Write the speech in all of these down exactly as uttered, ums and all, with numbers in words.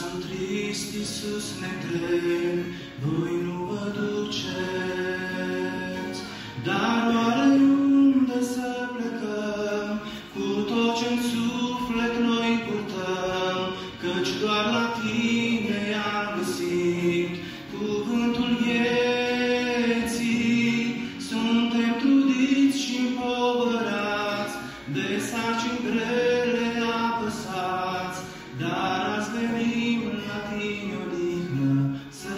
sunt trist, Iisus, ne tem, voi nu vă duceți. Dar oare unde să plecăm, cu tot ce-n suflet noi purtăm, căci doar la Tine am găsit cuvântul vieții. Suntem trudiți și împovărați, de sarcini grele apăsați, dar azi venim la Tine odihnă să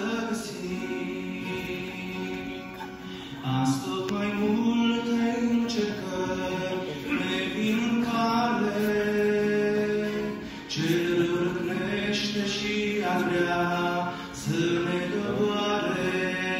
găsim. Azi tot mai multe încercări ne vin în cale, cel rău răcnește și ar vrea să ne doboare.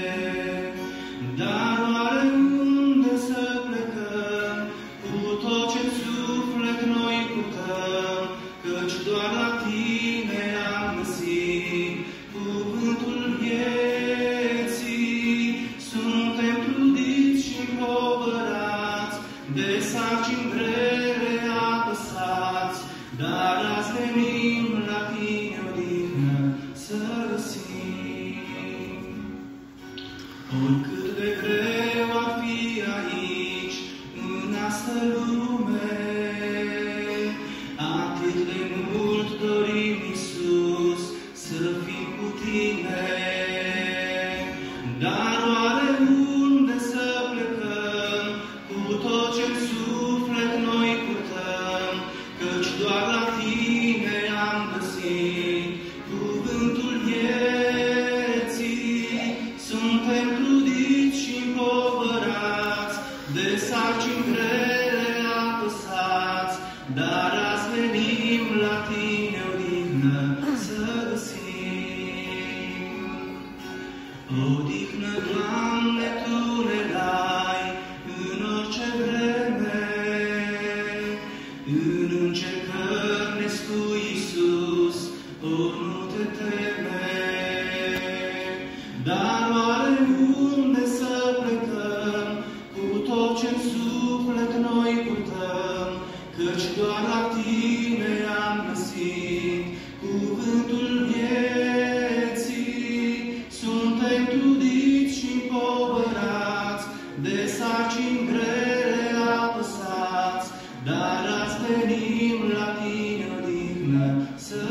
Dar oare unde să plecăm, cu tot ce-n suflet noi purtăm, căci doar la Tine am găsit cuvântul vieții. Suntem trudiți și împovărați, de sarcini grele apăsați, dar azi venim la Tine odihnă să găsim. Oricât de greu ar fi aici, în asta lume, atât de mult dorim, Iisus, să fim cu Tine. Dar oare unde să plecăm, cu tot ce-n suflet noi purtăm, căci doar la Tine am găsit cuvântul vieții. Suntem trudiți și împovărați, de sarcini grele apăsați, dar azi venim la Tine odihnă să găsim. Odihnă, Doamne, Tu ne dai în orice vreme, în încercări ne spui, Iisus, o, nu te teme. Dar oare unde să plecăm, cu tot ce-n suflet noi purtăm, căci doar la Tine am găsit cuvântul vieții. Suntem trudiți și împovărați, de sarcini grele apăsați, dar azi venim la Tine odihnă să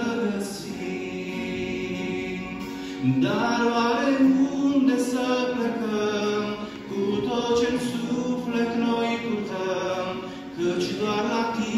găsim. Dar oare unde să plecăm, cu tot ce-n suflet noi purtăm, căci doar la Tine